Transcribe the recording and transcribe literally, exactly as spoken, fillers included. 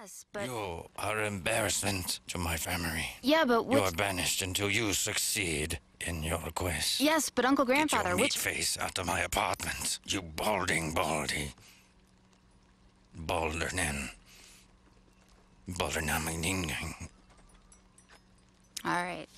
Yes, but... You are embarrassment to my family. Yeah, but You which... are banished until you succeed in your quest. Yes, but Uncle Grandfather, Get your meat which... face out of my apartment, you balding baldy. Baldernen. Baldernamininging. All right.